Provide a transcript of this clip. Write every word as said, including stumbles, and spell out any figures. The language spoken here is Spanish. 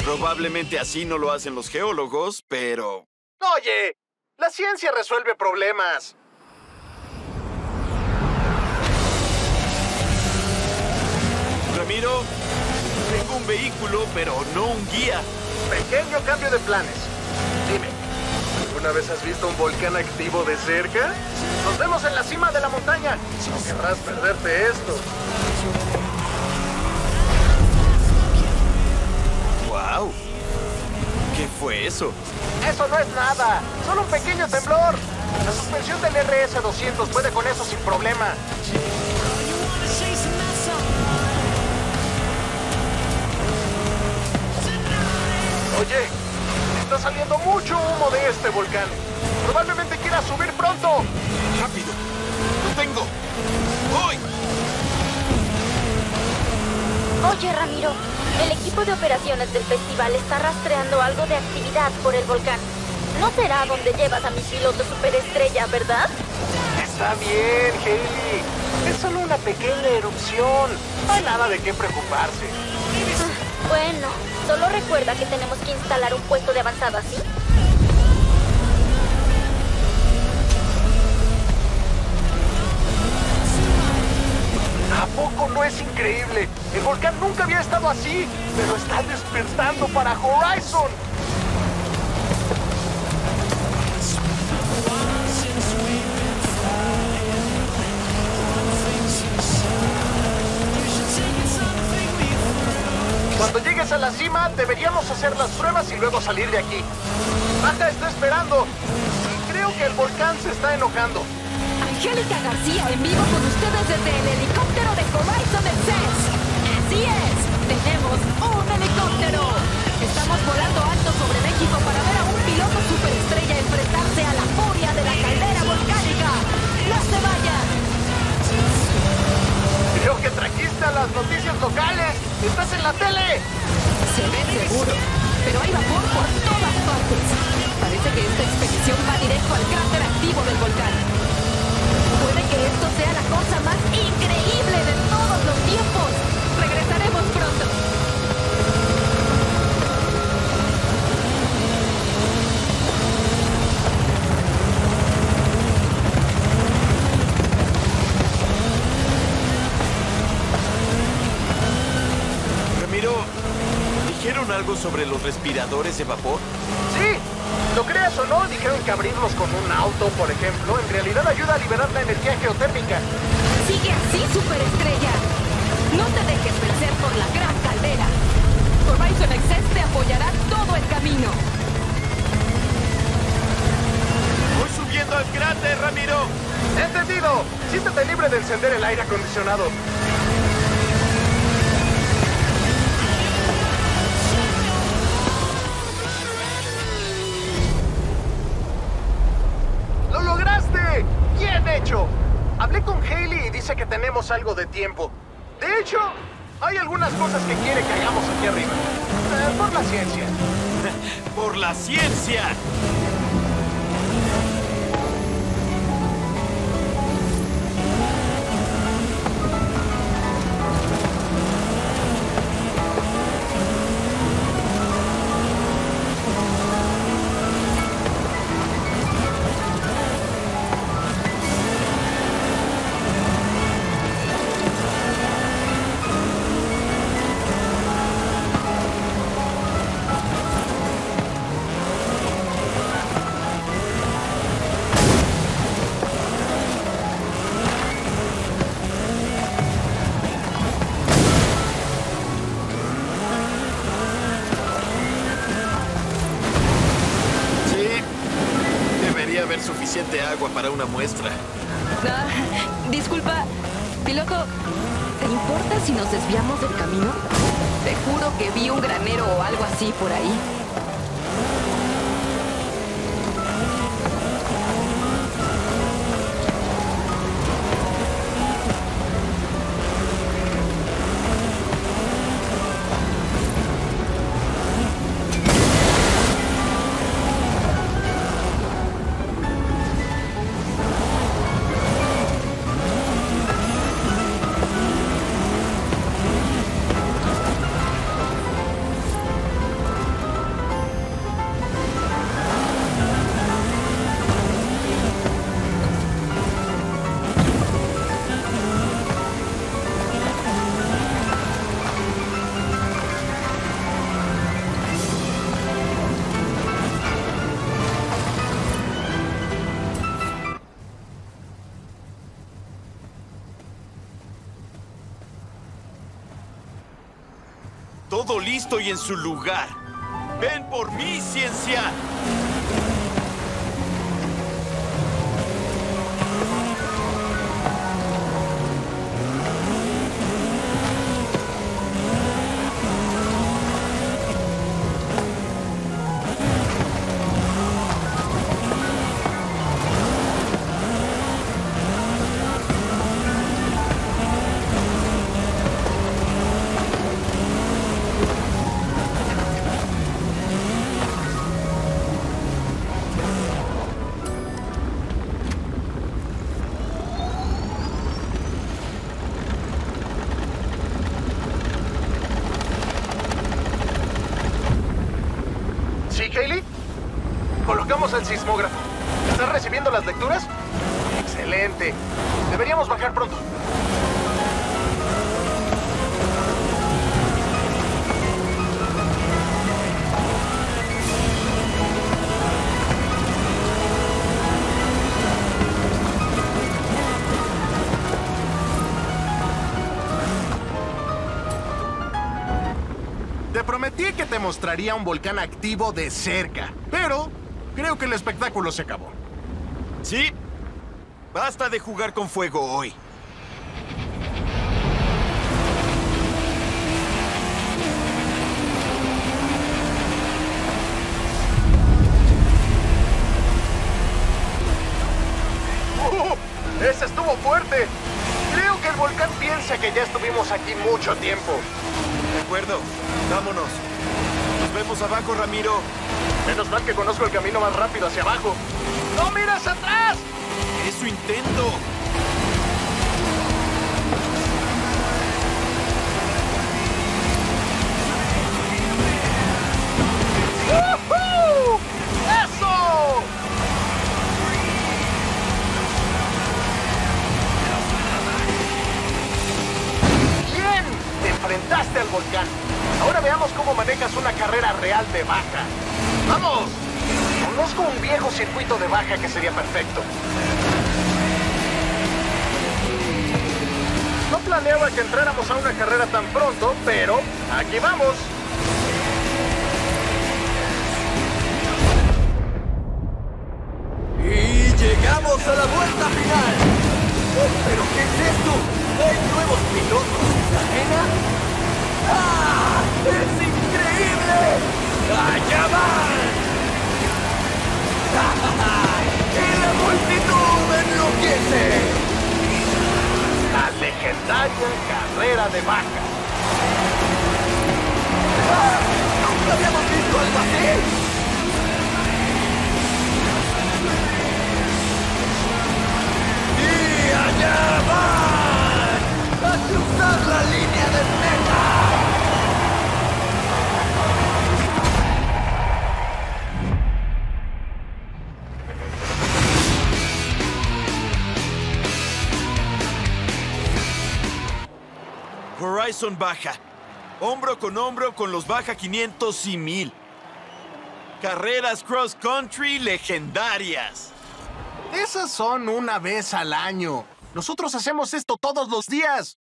Probablemente así no lo hacen los geólogos, pero... Oye, la ciencia resuelve problemas. Ramiro, tengo un vehículo, pero no un guía. Pequeño cambio de planes. Dime, ¿alguna vez has visto un volcán activo de cerca? Nos vemos en la cima de la montaña. No querrás perderte esto. ¡Wow! ¿Qué fue eso? Eso no es nada. Solo un pequeño temblor. La suspensión del R S doscientos puede con eso sin problema. Oye, está saliendo mucho humo de este volcán. Probablemente quiera subir pronto. ¡Rápido! ¡Lo tengo! ¡Voy! Oye, Ramiro, el equipo de operaciones del festival está rastreando algo de actividad por el volcán. No será donde llevas a mi piloto superestrella, ¿verdad? Está bien, Hailey. Es solo una pequeña erupción. No hay nada de qué preocuparse. Bueno, solo recuerda que tenemos que instalar un puesto de avanzada, ¿sí? ¿A poco no es increíble? El volcán nunca había estado así, pero está despertando para Horizon. Cuando llegues a la cima, deberíamos hacer las pruebas y luego salir de aquí. Baja está esperando. Y creo que el volcán se está enojando. Angélica García, en vivo con ustedes desde el helicóptero de Horizon Excess. Así es, tenemos un helicóptero. Estamos volando alto sobre México para ver a un piloto superestrella enfrentarse a la furia de la caldera volcánica. ¡No se vayan! Creo que trajiste a las noticias locales. ¡Estás en la tele! Se ve seguro, pero hay vapor por todas partes. Parece que esta expedición va directo al cráter activo del volcán. Puede que esto sea la cosa más increíble de todos los tiempos. Regresaremos pronto. Ramiro, ¿dijeron algo sobre los respiradores de vapor? Sí, lo creas o no, dijeron que abrirlos con un auto, por ejemplo, en realidad ayuda a liberar la energía geotérmica. Sigue así, superestrella. No te dejes vencer por la gran caldera. Horizon Excess te apoyará todo el camino. ¡Voy subiendo al cráter, Ramiro! ¡Entendido! Siéntate libre de encender el aire acondicionado. ¡Lo lograste! ¡Bien hecho! Hablé con Hailey y dice que tenemos algo de tiempo. De hecho, hay algunas cosas que quiere que hagamos aquí arriba. Eh, por la ciencia. ¡Por la ciencia! Suficiente agua para una muestra. Ah, disculpa, piloto, ¿te importa si nos desviamos del camino? Te juro que vi un granero o algo así por ahí. Todo listo y en su lugar. ¡Ven por mí, ciencia! ¿Sí, Hailey? Colocamos el sismógrafo. ¿Estás recibiendo las lecturas? Excelente. Deberíamos bajar pronto. Te prometí que te mostraría un volcán activo de cerca, pero creo que el espectáculo se acabó. Sí. Basta de jugar con fuego hoy. ¡Uh! ¡Ese estuvo fuerte! Creo que el volcán piensa que ya estuvimos aquí mucho tiempo. De acuerdo. Vámonos. Nos vemos abajo, Ramiro. Menos mal que conozco el camino más rápido hacia abajo. ¡No miras atrás! ¡Eso intento! ¡Woohoo! ¡Eso! ¡Bien! Te enfrentaste al volcán. Ahora veamos cómo manejas una carrera real de baja. ¡Vamos! Conozco un viejo circuito de baja que sería perfecto. No planeaba que entráramos a una carrera tan pronto, pero aquí vamos. Y llegamos a la vuelta final. Oh, ¿pero qué es esto? ¿Hay nuevos pilotos en la arena? ¡Ah! ¡Es increíble! ¡Allá van! ¡Y la multitud enloquece! La legendaria carrera de baja. ¡Ah! ¡Nunca habíamos visto algo así! ¡Y allá van! ¡A cruzar la línea de meta! Horizon Baja. Hombro con hombro con los Baja quinientos y mil. Carreras cross country legendarias. Esas son una vez al año. Nosotros hacemos esto todos los días.